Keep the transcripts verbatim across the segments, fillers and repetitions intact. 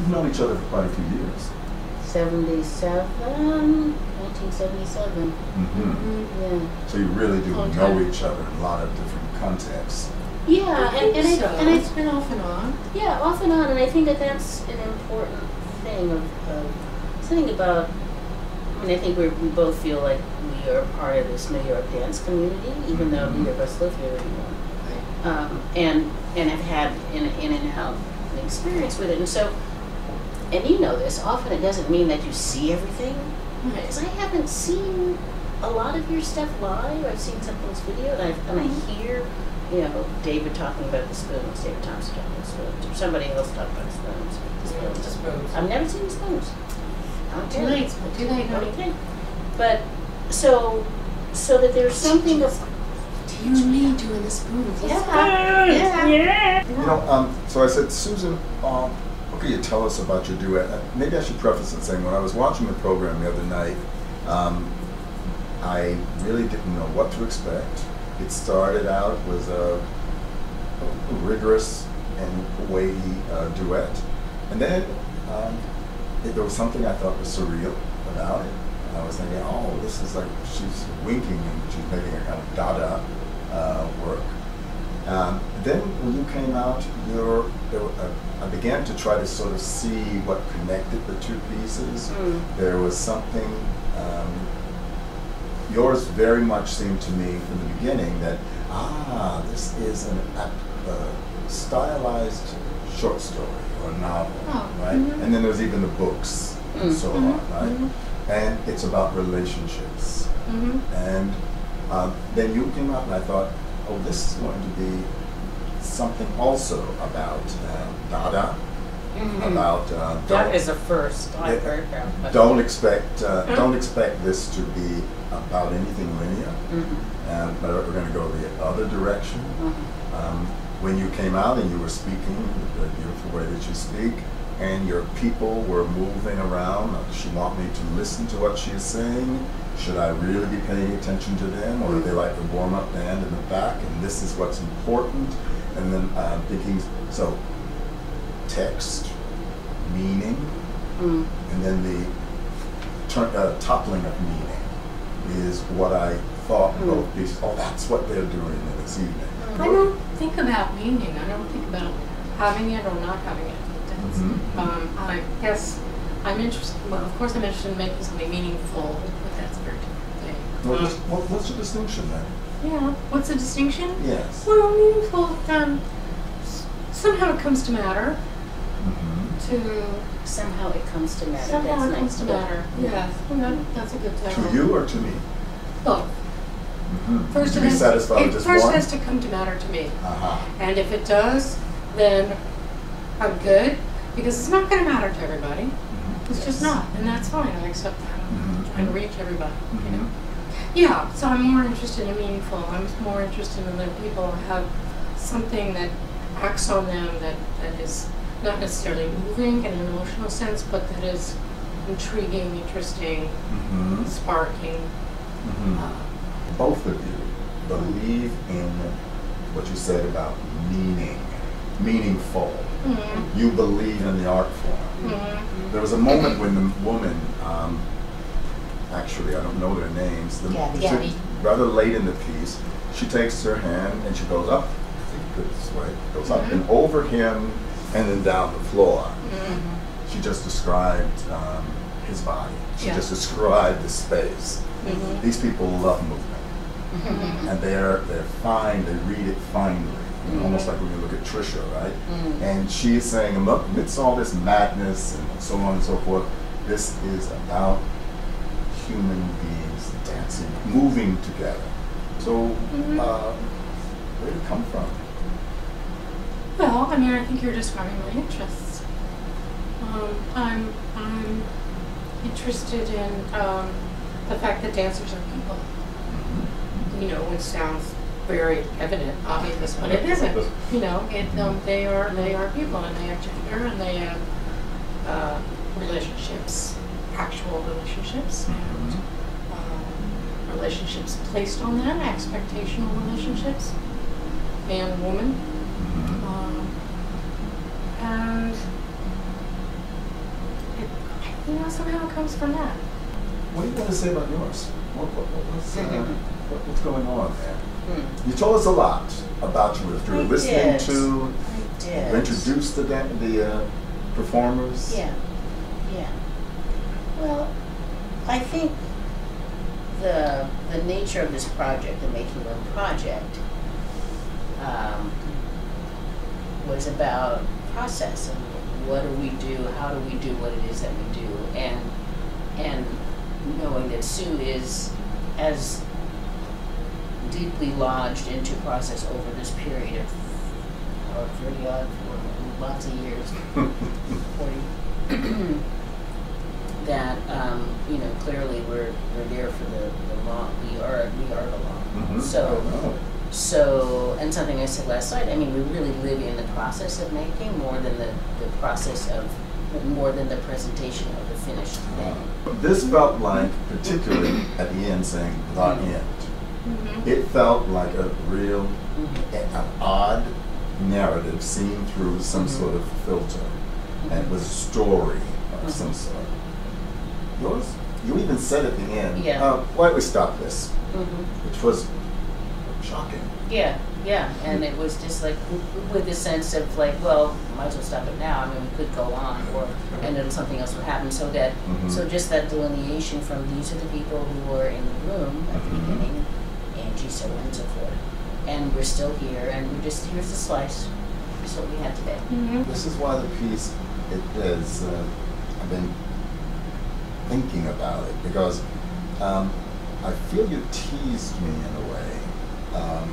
You've known each other for quite a few years. seventy-seven, nineteen seventy-seven. Mm-hmm. Mm-hmm. Yeah. So you really do Okay. know each other in a lot of different contexts. Yeah, I and, think and, so. I, and I, It's been off and on. yeah, off and on, and I think that that's an important thing of, of something about, I mean, I think we're, we both feel like we are part of this New York dance community, even though neither of us live here anymore. Um, and, and have had in, in and out an experience with it. And so, and you know this, often it doesn't mean that you see everything, because I haven't seen a lot of your stuff live. I've seen some people's video, and, I've, and I hear, you know, David talking about the spoons, David Thompson talking about the spoons, or somebody else talking about the spoons. The spoons. The spoons. I've never seen the spoons. Too late. Too late, honey. Okay. But, so, so that there's something of, You and me doing the spoons. yeah, yeah, yeah. You know, um, so I said, Susan, um, what can you tell us about your duet? Uh, Maybe I should preface it saying, when I was watching the program the other night, um, I really didn't know what to expect. It started out with a, a rigorous and weighty uh, duet, and then um, it, there was something I thought was surreal about it. And I was thinking, oh, this is like she's winking and she's making a kind of Dada uh, work. Um, then when you came out, you're, there, were, uh, I began to try to sort of see what connected the two pieces. Mm. There was something. Um, yours very much seemed to me from the beginning that ah, this is an a, a stylized short story or a novel, Oh, right? mm-hmm. And then there's even the books and Mm, so mm-hmm, on, right? mm-hmm. And it's about relationships. Mm-hmm. And um, then you came out and I thought, oh, this is going to be something also about uh, Dada, Mhm. about uh, That don't, is a first I've Yeah. heard about. don't expect uh, Mhm. don't expect this to be about anything linear, Mhm. and but we're going to go the other direction. Mhm. Um, when you came out and you were speaking the beautiful way that you speak, and your people were moving around, does she want me to listen to what she is saying? Should I really be paying attention to them, or are they like the warm-up band in the back, and this is what's important? And then uh, thinking, so text, meaning, Mm. and then the tur- uh, toppling of meaning is what I thought Mm. both pieces. Oh, that's what they're doing in this evening. I don't think about meaning. I don't think about having it or not having it. That's, Mhm. um, I guess I'm interested. Well, of course, I'm interested in making something meaningful, but that's a very different thing. Well, Um, just, what, what's the distinction then? yeah. What's the distinction? Yes. Well, meaningful. Um, s- somehow it comes to matter. Mm-hmm. To Somehow it comes to matter. somehow That's it comes nice. to matter. Yeah. That, that's a good title. To you or to me? Both. Mm-hmm. First, to it be has, satisfied it with just first one? has to come to matter to me. Uh-huh. And if it does, then I'm good, because it's not going to matter to everybody. Mm-hmm. It's just not, and that's fine. I accept that. I'm Mhm. trying to reach everybody. You know? Mm-hmm. Yeah. So I'm more interested in meaningful. I'm more interested in that people have something that acts on them that, that is not necessarily moving in an emotional sense, but that is intriguing, interesting, Mm-hmm. sparking. Mm-hmm. Uh, Both of you believe in what you said about meaning, meaningful. mm, You believe in the art form. mm, There was a moment when the woman, um, actually, I don't know their names, the, Gabby. she- Gabby. rather late in the piece, she takes her hand and she goes up, I think this way, goes up and over him and then down the floor. mm. She just described um, his body. She Yeah. just described the space. Mhm. These people love movement. Mhm. And they're they're fine. They read it finely, you know, almost Mhm. like when you look at Trisha, right? Mm. And she is saying, amidst all this madness and so on and so forth, this is about human beings dancing, moving together. So, Mhm. uh, where did it come from? Well, I mean, I think you're describing my interests. Um, I'm I'm interested in um, the fact that dancers are people. You know, which sounds very evident, obvious, but it isn't. You know, it um, they are they are people, and they have gender, and they have uh, relationships, actual relationships, and um, relationships placed on them, expectational relationships, man, woman. Mhm. Um, and you know, somehow it comes from that. What do you want to say about yours? What, what, what, what's, uh, Mhm. what, what's going on there? Hmm. You told us a lot about you if you were I listening did. to, I did. you introduced the, dan- the uh, performers. Yeah, yeah. Well, I think the the nature of this project, the Making Room project, um, was about process and what do we do, how do we do what it is that we do, and and knowing that Sue is as deeply lodged into process over this period of or thirty odd, lots of years, forty. That um, you know, clearly we're we're there for the, the long. We are we are the long. Mhm. So I know. so and something I said last night. I mean, we really live in the process of making more than the, the process of more than the presentation of the finished thing. This felt like, particularly at the end, saying the end. Mm-hmm. It felt like a real, Mhm. an odd narrative seen through some Mhm. sort of filter, and it was a story of Mhm. some sort. Yours, you even said at the end, Yeah. uh, "Why don't we stop this?" Mhm. Which was shocking. Yeah, yeah, and it was just like w- w- with the sense of like, well, might as well stop it now. I mean, we could go on, or and then something else would happen. So that, Mhm. so just that delineation from these are the people who were in the room at the Mhm. beginning, Angie, so on and so forth, and we're still here, and we're just here's the slice. Here's what we had today. Mm-hmm. This is why the piece it is. Uh, I've been thinking about it because um, I feel you teased me in a way um,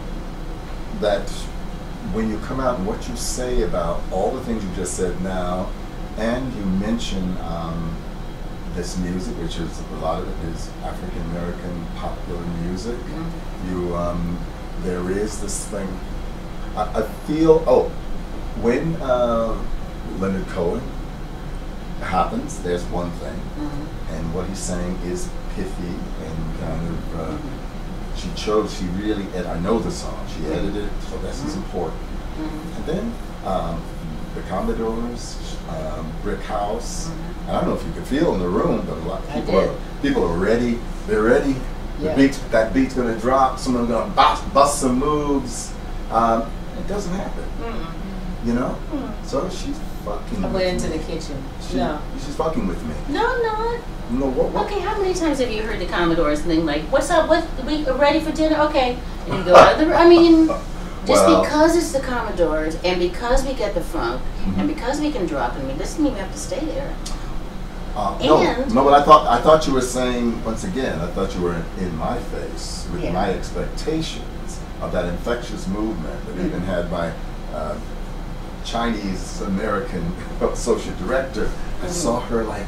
that when you come out and what you say about all the things you just said now, and you mention um, this music, which is a lot of it is African American popular music. You um, there is this thing. I, I feel oh when uh, Leonard Cohen happens, there's one thing, Mm-hmm. and what he's saying is pithy and kind of. Uh, Mm-hmm. she chose. She really. And I know the song. She edited it, so this is important. Mm-hmm. And then um, the Commodores, um, Brick House. Mhm. I don't know if you could feel in the room, but a lot of I people did. are people are ready. They're ready. The Yeah. beat, that beat's gonna drop. Someone's gonna bust, bust some moves. Um, it doesn't happen, Mm-mm. you know. Mm. So she's fucking. I with went into me. the kitchen. She, No. She's fucking with me. No, I'm not. No, what? what? Okay, how many times have you heard the Commodores thing like, "What's up? What we ready for dinner?" Okay, and you go out of the. I mean, just Well- because it's the Commodores, and because we get the funk, Mhm. and because we can drop. I mean, doesn't even have to stay there. Uh, no, And- no, but I thought I thought you were saying once again. I thought you were in, in my face with Yeah. my expectations of that infectious movement that Mhm. even had my uh, Chinese American associate director. I Mhm. saw her like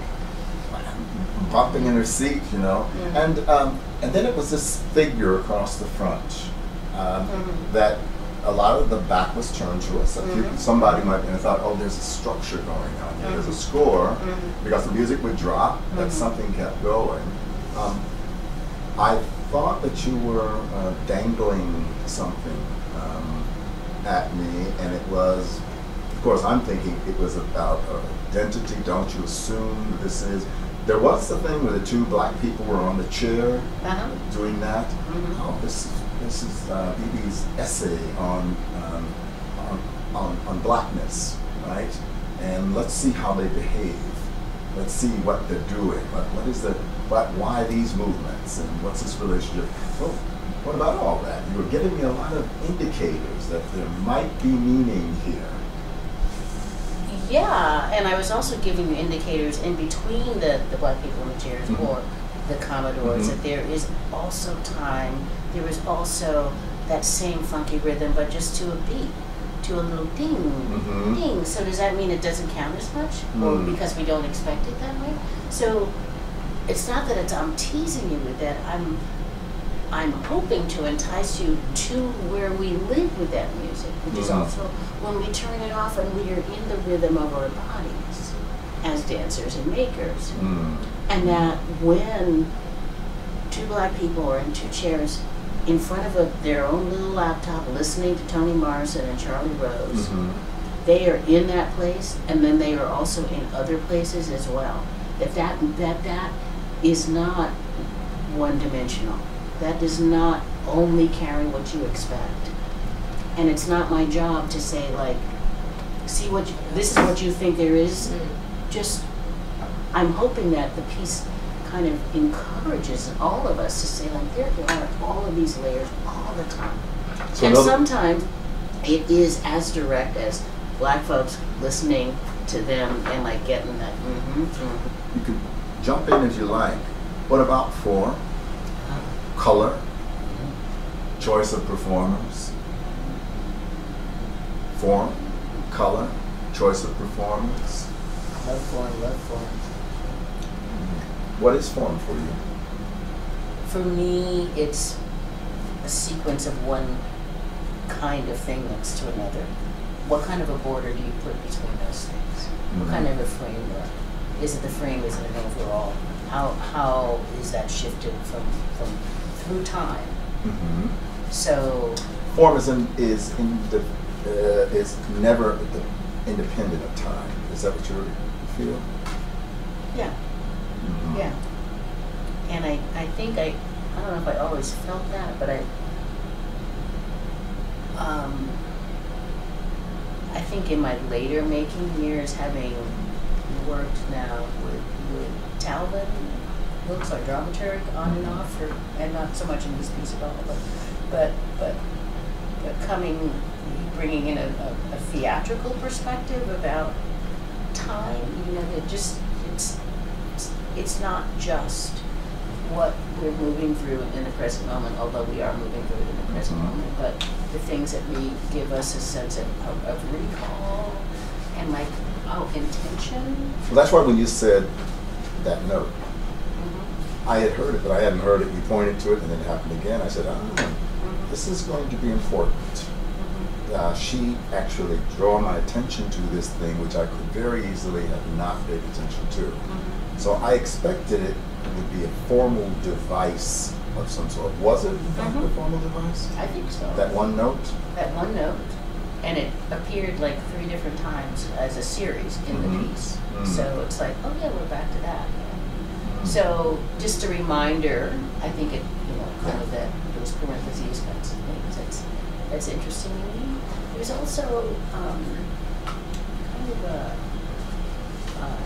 bumping in her seat, you know, Mhm. and um, and then it was this figure across the front um, Mhm. that. A lot of the back was turned to us. If you- Mhm. Somebody might have thought, "Oh, there's a structure going on here. There's a Mhm. score." Mhm. Because the music would drop, that Mhm. something kept going. Um, I thought that you were uh, dangling something um, at me, and it was, of course, I'm thinking it was about uh, identity. Don't you assume this is? There was the thing where the two black people were on the chair Uh-huh. doing that. Mhm. Oh, this is this is uh, B B's essay on, um, on on on blackness, right? And let's see how they behave. Let's see what they're doing. What what is the what why these movements and what's this relationship? Well, what about all that? You were giving me a lot of indicators that there might be meaning here. Yeah, and I was also giving you indicators in between the, the black people in the chairs Mhm. or the Commodores Mhm. that there is also time, there is also that same funky rhythm, but just to a beat, to a little ding, Mhm. ding. So does that mean it doesn't count as much? Or Mm. because we don't expect it that way? So it's not that it's, I'm teasing you with that, I'm I'm hoping to entice you to where we live with that music, which is Mhm. also when we turn it off and we are in the rhythm of our bodies as dancers and makers. Mm. And that when two black people are in two chairs in front of a, their own little laptop listening to Toni Morrison and Charlie Rose, Mhm. they are in that place and then they are also in other places as well. That that, that, that is not one-dimensional. That does not only carry what you expect. And it's not my job to say, like, see what you, this is what you think there is. Just, I'm hoping that the piece kind of encourages all of us to say, like, there are all of these layers all the time. So and another- sometimes it is as direct as black folks listening to them and like getting that. Mm-hmm, mm-hmm. You can jump in if you like. What about form, color, choice of performers? Form, color, choice of performers. Love form, love form. What is form for you? For me, it's a sequence of one kind of thing next to another. What kind of a border do you put between those things? What kind of a framework? Is it the frame? Is it an overall? How how is that shifted from from through time? Mm-hmm. So Form is in, is in the, uh, is never the, independent of time. Is that what you feel? yeah, Mm-hmm. yeah. And I I think I I don't know if I always felt that, but I um I think in my later making years, having worked now with, with Talbot, looks like dramaturg on and off, for, and not so much in this piece at all, but but but, but coming, bringing in a, a, a theatrical perspective about time, you know, that just it's, it's it's not just what we're moving through in the present moment, although we are moving through it in the present Mhm. moment, but the things that we give us a sense of, of, of recall and like, oh, intention. Well, that's why when you said that note, Mm-hmm. I had heard it, but I hadn't heard it. You pointed to it, and then it happened again. I said, oh, Mm-hmm. this is going to be important. Mm-hmm. Uh, she actually drew my attention to this thing, which I could very easily have not paid attention to. Mm-hmm. So I expected it would be a formal device of some sort. Was it in fact a Mhm. formal device? I think so. That one note? That one note, and it appeared like three different times as a series in Mhm. the piece. Mhm. So it's like, oh yeah, we're back to that. Mm. So just a reminder, I think it, you know, kind of that those parentheses kinds of things. That's that's interesting to me. There's also um, kind of a uh,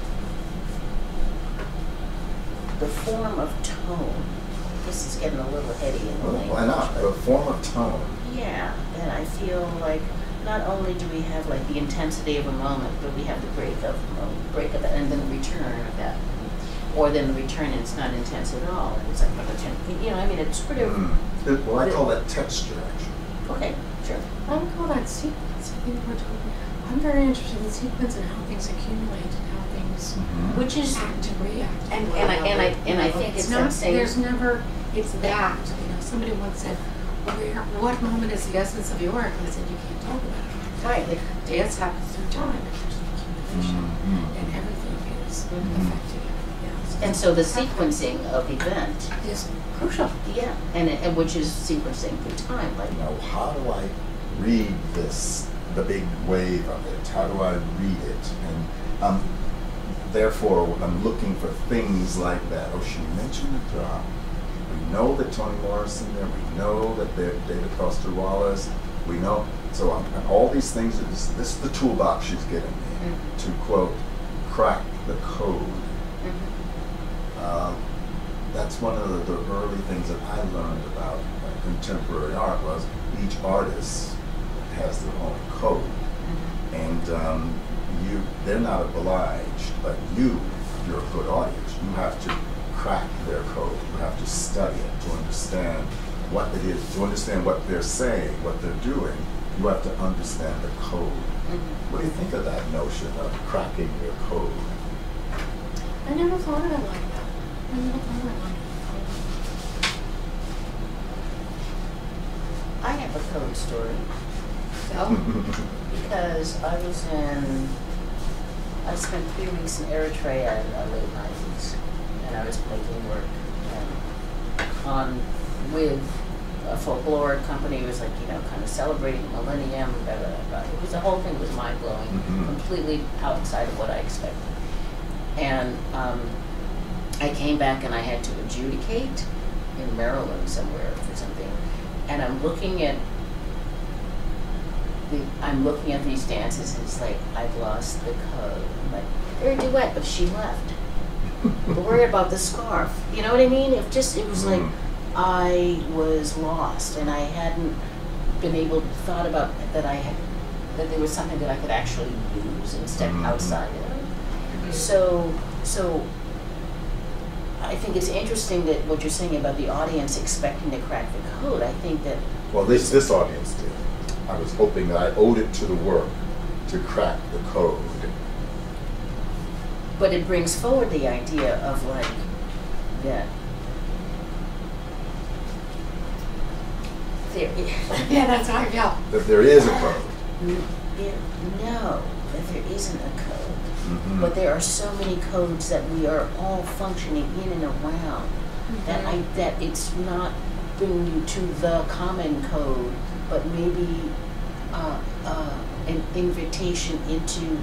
the form of tone. This is getting a little heady in the Well, language. why not? but- A form of tone. Yeah, and I feel like not only do we have like the intensity of a moment, but we have the break of a moment, break of it, and then the return of that, or then the return and it's not intense at all. And it's like, you know, I mean, it's pretty. Mm. It- well, I call that texture, actually. Okay, sure. I would call that sequence. I think we're talking. I'm very interested in sequence and how things accumulate and how things Mhm. Which is, act and react. and and I and I and I think it's, it's not. that same. There's never. It's that. You know, somebody once said, "Where? What moment is the essence of your work?" And I said, "You can't talk about it." Right. Like, Dance happens through time. And there's an accumulation, Mhm. and everything is Mhm. affecting everything else. and so the sequencing of event, is crucial. yeah, and it, and which is sequencing through time, like. You know, how do I read this, the big wave of it? How do I read it? And um, therefore, I'm looking for things like that. Oh, she mentioned the drop. We know that Toni Morrison there. We know that they're David Foster Wallace. We know. So um, all these things, are this, this is the toolbox she's given me Mhm. to, quote, crack the code. Mhm. Um, that's one of the, the early things that I learned about uh, contemporary art was each artist has their own code, Mhm. and um, you they're not obliged, but you, if you're a good audience, you have to crack their code. You have to study it to understand what it is, to understand what they're saying, what they're doing. You have to understand the code. Mhm. What do you think of that notion of cracking your code? I never thought of it like that. I never thought of it like I have a code story. So, because I was in, I spent three weeks in Eritrea in the late nineties, and I was making work and on with a folklore company. It was like, you know, kind of celebrating millennium. Blah, blah, blah. It was the whole thing was mind blowing, Mhm. completely outside of what I expected. And um, I came back and I had to adjudicate in Maryland somewhere for something. And I'm looking at the, I'm looking at these dances and it's like, I've lost the code. I'm like, they're a duet, but she left. But worried about the scarf. You know what I mean? It just, it was like, I was lost and I hadn't been able to thought about that I had, that there was something that I could actually use and step Mm-hmm. outside of. So, so I think it's interesting that what you're saying about the audience expecting to crack the code. I think that Well, this this audience did. I was hoping that I owed it to the work to crack the code. but it brings forward the idea of like that there Yeah, that's how I feel. That there is a code. there, no, that there isn't a code. Mhm. But there are so many codes that we are all functioning in and around that I that it's not bringing you to the common code, but maybe uh, uh, an invitation into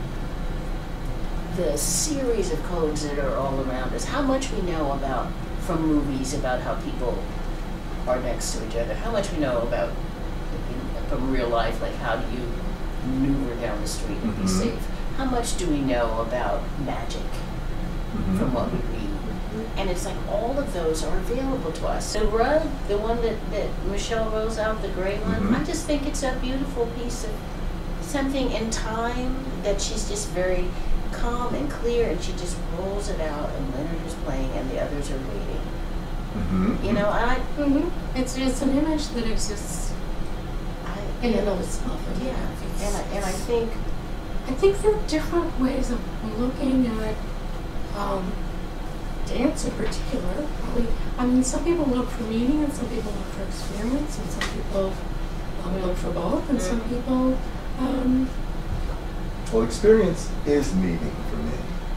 the series of codes that are all around us. How much we know about from movies about how people are next to each other. How much we know about from real life, like how do you maneuver down the street and be Mhm. safe. How much do we know about magic Mhm. from what we read? And it's like all of those are available to us. The rug, the one that, that Michelle rolls out, the gray one, Mhm. I just think it's a beautiful piece of something in time that she's just very calm and clear and she just rolls it out and Leonard is playing and the others are waiting. Mhm. You know, and I, Mm-hmm. It's it's an image that exists I in and of itself. I mean, yeah, it's- and I, and I think I think there are different ways of looking at um, dance in particular. Probably, I mean, some people look for meaning, and some people look for experience, and some people um, look for both, and some people. Um, Well, experience is meaning for me.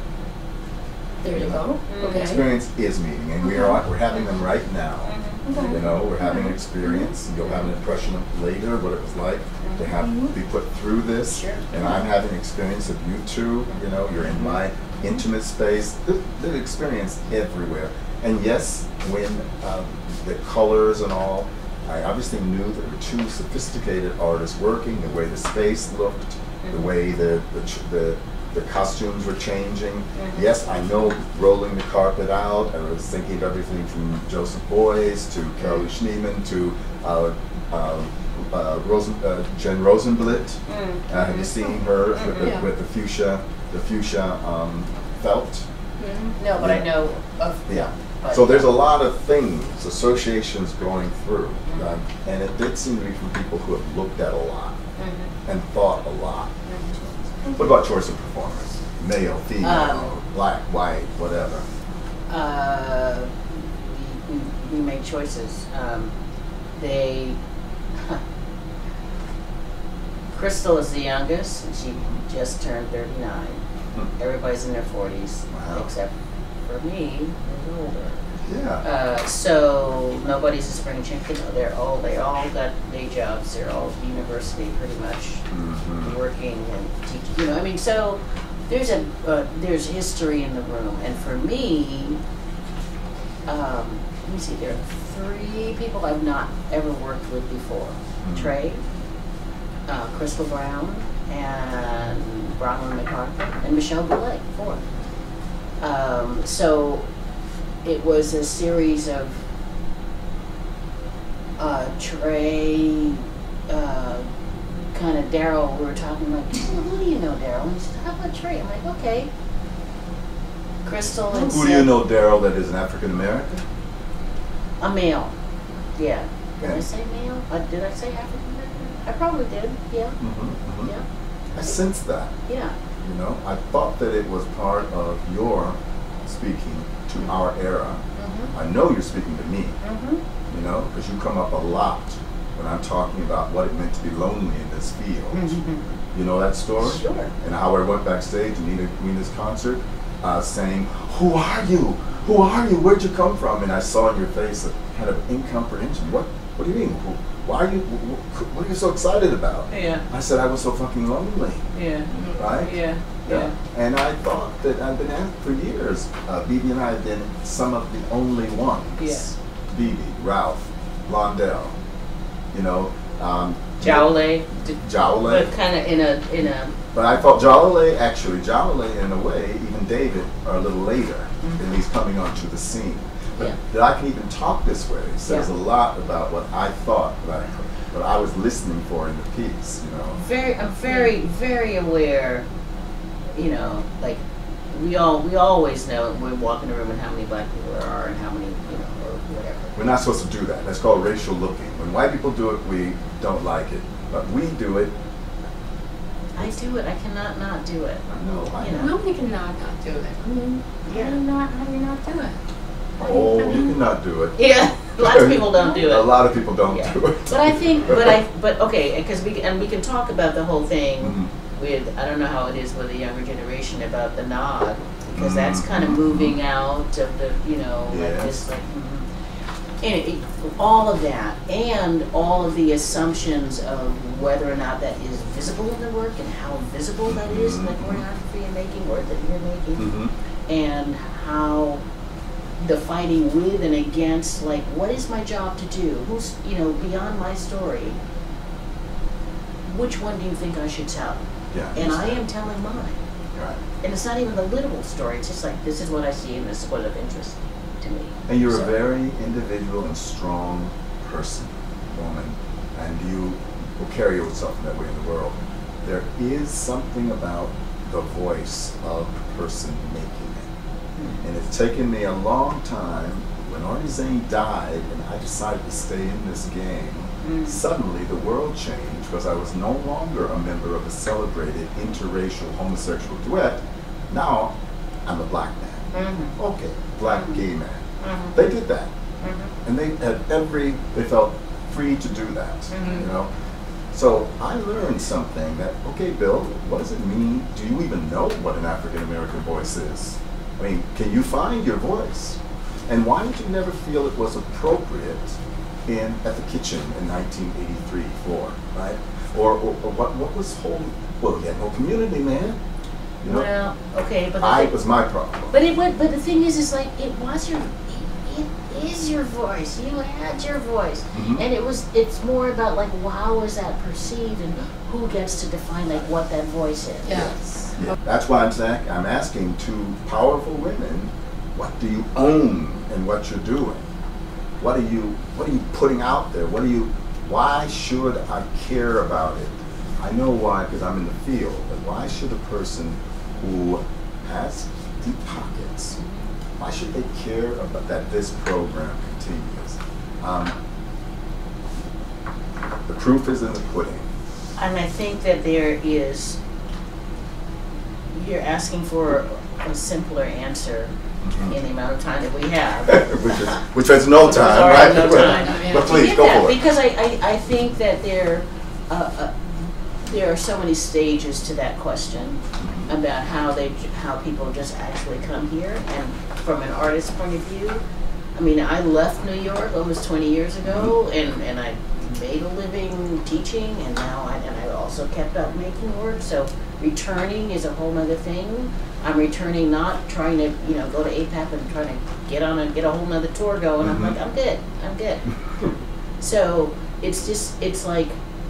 there you go. Mm. Okay. Experience is meaning, and we are we're having them right now. Okay. You know, we're having an experience, and you'll have an impression of later what it was like to have Mhm. be put through this. Sure. And I'm having an experience of you two. You know, you're in my intimate space. There's, there's experience everywhere. And yes, when um, the colors and all, I obviously knew there were two sophisticated artists working. The way the space looked, the way the the, ch- the the costumes were changing. Mhm. Yes, I know rolling the carpet out. I was thinking of everything from Joseph Beuys to Carolee Schneemann to uh, uh, uh, Rosen, uh, Jen Rosenblit. Mm. Uh, have you seen her with the, Yeah. with the fuchsia, the fuchsia um, felt? Mhm. no, but I Yeah. know of Yeah. But- So there's a lot of things, associations going through, Mhm. um, and it did seem to be from people who have looked at a lot Mhm. and thought a lot. Mhm. What about choice of performers? Male, female, Um, black, white, whatever. Uh, we, we, we make choices. Um, they, Crystal is the youngest, and she just turned thirty-nine. Hmm. Everybody's in their forties, Wow. except for me, who's older. Yeah. Uh, so nobody's a spring chicken. They're all they all got day jobs. They're all university pretty much, Mhm. working and teaching. You know, I mean, so there's a uh, there's history in the room, and for me, um, let me see. There are three people I've not ever worked with before: Mhm. Trey, uh, Crystal Brown, and Bronwyn McCarthy, and Michelle Boulay. Four. Um, so it was a series of uh, Trey, uh, kind of Daryl. We were talking like, who do you know, Daryl? And he said, how about Trey? I'm like, okay. Crystal and Who do you know, Daryl, that is an African American? A male. Yeah. Did I Yeah. say male? Uh, did I say African American? I probably did. Yeah. Mm-hmm. Yeah. I sensed that. Yeah. You know, I thought that it was part of your speaking to our era. Mhm. I know you're speaking to me, Mhm. you know, because you come up a lot when I'm talking about what it meant to be lonely in this field. Mhm. You know that story? Sure. And how I went backstage to Nina, Nina's concert, uh, saying, "Who are you? Who are you? Where'd you come from?" And I saw in your face a kind of incomprehension. What what do you mean? Why are you, what are you so excited about? Yeah. I said, I was so fucking lonely. Yeah. Right? Yeah. Yeah. Yeah. And I thought that I've been asked for years. Uh, B B and I have been some of the only ones. Yeah. B B, Ralph, Blondell, you know. Um, Jowley. Jowley. But kind of in a in a. But I thought Jowley, actually, Jowley in a way, even David, are a little later, Mm-hmm. at least coming onto the scene. But Yeah. that I can even talk this way says Yeah. a lot about what I thought, like, what I was listening for in the piece, you know. Very, I'm very, very aware. You know, like we all we always know when we walk in the room and how many black people there are and how many, you know, or whatever. We're not supposed to do that. That's called racial looking. When white people do it, we don't like it. But we do it. I do it. I cannot not do it. I know, I You know. know. Nobody can not not do it. I mean, how Yeah. do you not, how do you not do it? Oh, you cannot do it. Yeah, lots of people don't do it. A lot of people don't Yeah. do it. But I think, but I, but okay, because we and we can talk about the whole thing Mhm. with I don't know how it is with the younger generation about the nod because that's Mhm. kind of moving out of the you know like Yes. this like mhm. and it, it, all of that and all of the assumptions of whether or not that is visible in the work and how visible that is in the choreography you're making or that you're making Mhm. and how the fighting with and against, like, what is my job to do? Who's, you know, beyond my story? Which one do you think I should tell? Yeah. And I am telling mine. Right. And it's not even the literal story. It's just like, this is what I see and this is what of interest to me. And you're So- a very individual and strong person, woman, and you will carry yourself in that way in the world. There is something about the voice of the person making it. And it's taken me a long time. When Artie Zane died and I decided to stay in this game, Mm. suddenly the world changed because I was no longer a member of a celebrated interracial homosexual duet. Now I'm a black man. Mm-hmm. Okay, black gay man. Mm-hmm. They did that. Mm-hmm. And they had every, they felt free to do that, Mhm. you know? So I learned something that, okay, Bill, what does it mean? Do you even know what an African American voice is? I mean, can you find your voice? And why did you never feel it was appropriate in at the kitchen in nineteen eighty-three, four, right? Or, or, or what, what was whole, well, you had no community, man. You know? Well, okay, but the I, thing, it was my problem. but it would, but the thing is, is like it was your, it, it is your voice. You had your voice, Mhm. and it was. It's more about like how is that perceived and who gets to define like what that voice is. Yes. Yeah, that's why I'm saying I'm asking two powerful women, what do you own in what you're doing? What are you what are you putting out there? What are you why should I care about it? I know why because I'm in the field, but why should a person who has deep pockets, why should they care about that this program continues? Um, the proof is in the pudding. And I think that there is. You're asking for a simpler answer Mhm. in the amount of time that we have. which is which is no Which is time, already right? no time. But To please get go that, for it. because I, I, I think that there, uh, uh, there are so many stages to that question about how they, how people just actually come here, and from an artist's point of view, I mean, I left New York almost twenty years ago, and, and I made a living teaching, and now I, and I also kept up making work, so returning is a whole nother thing. I'm returning not trying to, you know, go to A P A P and trying to get on a, get a whole nother tour going. I'm Mhm. like, I'm good, I'm good. So it's just, it's like,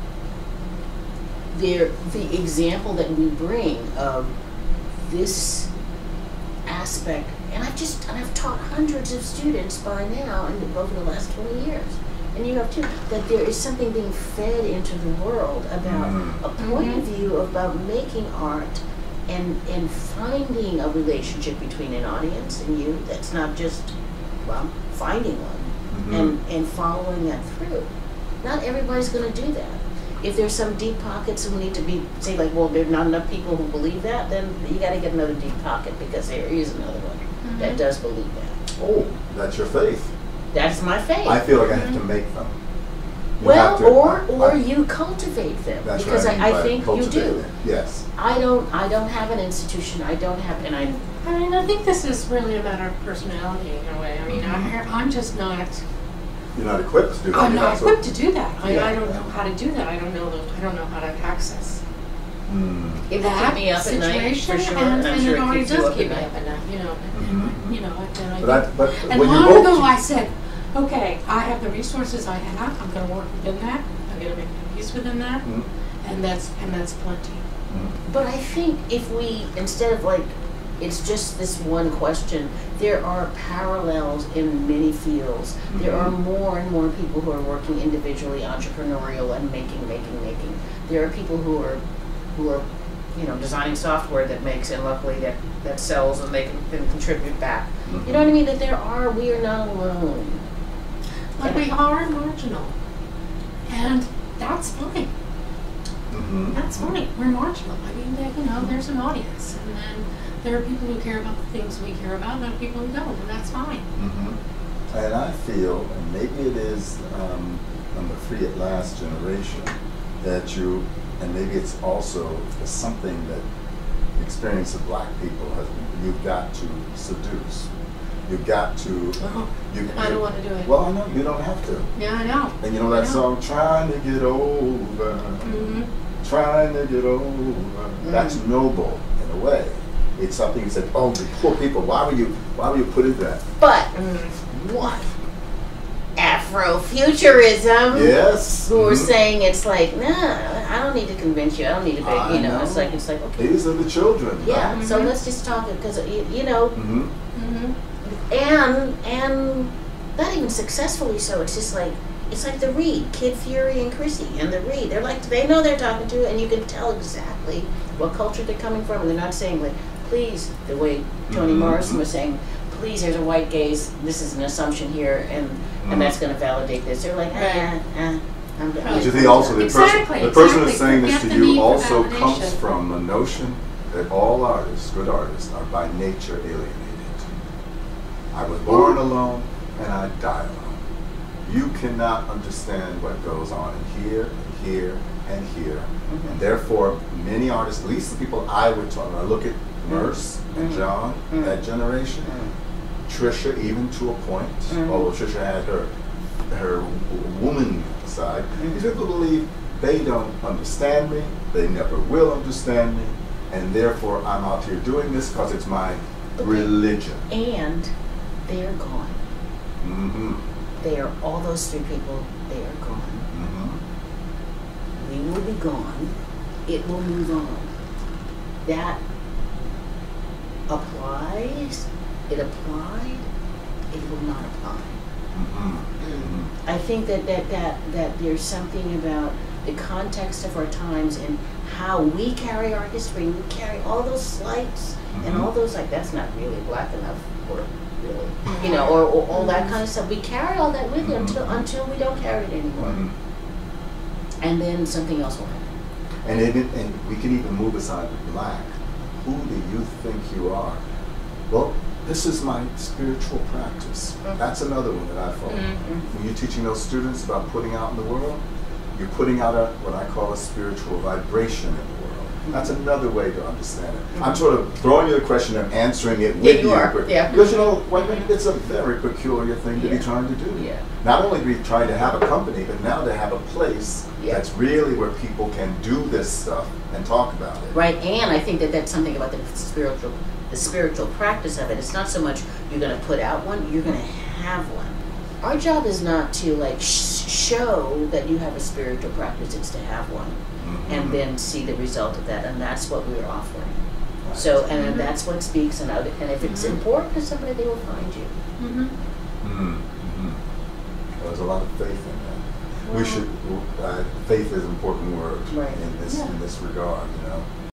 there, the example that we bring of this aspect, and I've just, and I've taught hundreds of students by now, and over the last twenty years, and you have too, that there is something being fed into the world about Mm. a point of view about making art and and finding a relationship between an audience and you that's not just, well, finding one Mhm. and, and following that through. Not everybody's going to do that. If there's some deep pockets and we need to be, say like, well, there's not enough people who believe that, then you got to get another deep pocket because there is another one that does believe that. Oh, that's your faith. That's my faith. I feel like I have to make them. You well, have to- or or I- you cultivate them That's because what I, I, mean I by think you cultivating do. it. Yes. I don't. I don't have an institution. I don't have, and I. I mean, I think this is really a matter of personality in a way. I mean, I, I'm just not. you're not equipped to do that. I'm You're not so- equipped to do that. I, Yeah. I don't know how to do that. I don't know the, I don't know how to access Mm. It would that keep me up at night, situation, for sure. and, I'm and sure it it already keeps you does up keep me at up night. at night. You know, and, Mhm. and, you know, and I. But, I, but and when you long both, ago, I said, okay, I have the resources I have. I'm going to work within that. I'm going to make my peace within that, Mm. and that's and that's plenty. Mm. But I think if we, instead of like, it's just this one question, there are parallels in many fields. There are Mhm. more and more people who are working individually, entrepreneurial, and making, making, making. There are people who are, who are, you know, designing software that makes, and luckily that, that sells, and they can, can contribute back. Mhm. You know what I mean? That there are, we are not alone. But we are marginal, and that's fine. Mhm. That's fine. We're marginal. I mean, they, you know, there's an audience, and then there are people who care about the things we care about, and there are people who don't, and that's fine. Mm-hmm. And I feel, and maybe it is um, on the free at last generation, that you, and maybe it's also something that the experience of black people has, you've got to seduce. You've got to. Oh, You, I don't want to do it. Well, I know you don't have to. Yeah, I know. And you know I that song, "Trying to Get Over." Mm-hmm. Trying to get over. That's noble in a way. It's something you said, oh, the poor people, why were you why were you putting that? But Mm. what? Afrofuturism. Yes. Who are Mhm. saying it's like, nah, I don't need to convince you. I don't need to beg. I You know, it's know. like it's like okay. These are the children. Yeah. Right? So Mhm. let's just talk because you, you know, Mm-hmm. Mm-hmm. and and not even successfully. So it's just like it's like the Reed, Kid Fury and Chrissy and the Reed. They're like they know they're talking to, and you can tell exactly what culture they're coming from, and they're not saying like, please, the way Toni Mhm. Morrison was saying, please, there's a white gaze. This is an assumption here, and Mhm. and that's going to validate this. They're like, ah, Right. ah, I'm done. But you see also the Exactly, person the person exactly. who's saying this Forget to the need you for also comes validation. from the notion that all artists, good artists, are by nature alienated. I was born alone and I die alone. You cannot understand what goes on in here, and here, and here. Mhm. And therefore, many artists, at least the people I would talk, when I look at Merce and Mhm. John, Mhm. that generation, Mm. Trisha, even to a point, Mhm. although Trisha had her her w- woman side, Mhm. these people believe they don't understand me, they never will understand me, and therefore I'm out here doing this because it's my Okay. religion. And they are gone. Mm-hmm. They are all those three people. They are gone. Mm-hmm. We will be gone. It will move on. That applies. It applied. It will not apply. Mm-hmm. I think that, that, that, that there's something about the context of our times and how we carry our history. We carry all those slights and Mhm. all those, like, that's not really black enough, or really, you know, or, or all that kind of stuff. We carry all that with you Mhm. until, until we don't carry it anymore. Mhm. And then something else will happen. And even, and we can even move aside with black. Who do you think you are? Well, this is my spiritual practice. Mhm. That's another one that I follow. Mhm. When you're teaching those students about putting out in the world, you're putting out a what I call a spiritual vibration in the world. That's another way to understand it. I'm sort of throwing you the question and answering it with Yeah, you are. but- Yeah. Because you know, what, it's a very peculiar thing to Yeah. be trying to do. Yeah. Not only be trying to have a company, but now to have a place Yeah. that's really where people can do this stuff and talk about it. Right, and I think that that's something about the spiritual, the spiritual practice of it. It's not so much you're going to put out one; you're going to have one. Our job is not to like sh- show that you have a spiritual practice; it's to have one, Mhm. and then see the result of that, and that's what we're offering. Right. So, and then Mhm. that's what speaks, and out- and if it's Mhm. important to somebody, they will find you. Mm-hmm. Mhm. Mhm. There's a lot of faith in that. We should. Uh, faith is an important word Right. in this Yeah. in this regard. You know.